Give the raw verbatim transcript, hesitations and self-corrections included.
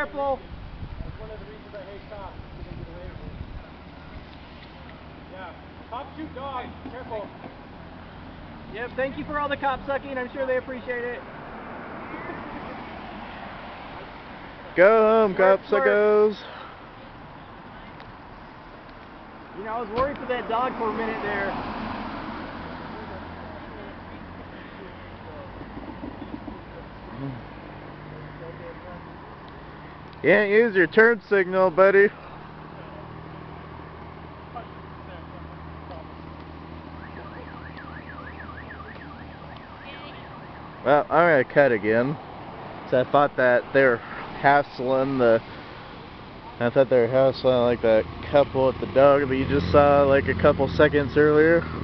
careful. That's one of the reasons I hate cops. They can get away with it. Yeah. Cops shoot dogs. Careful. Yep, thank you for all the cop sucking. I'm sure they appreciate it. Go home, cop suckos. You know, I was worried for that dog for a minute there. You can't use your turn signal, buddy. Well, I'm gonna cut again. So I thought that they were hassling the. I thought they were hassling like that couple with the dog that you just saw like a couple seconds earlier.